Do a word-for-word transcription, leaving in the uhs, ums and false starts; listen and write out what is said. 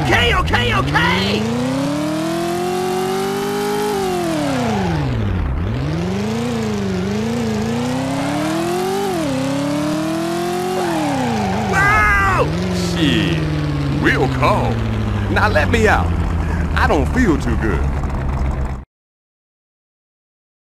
Okay, okay, okay! Wow! Shit, real cold. Now let me out. I don't feel too good.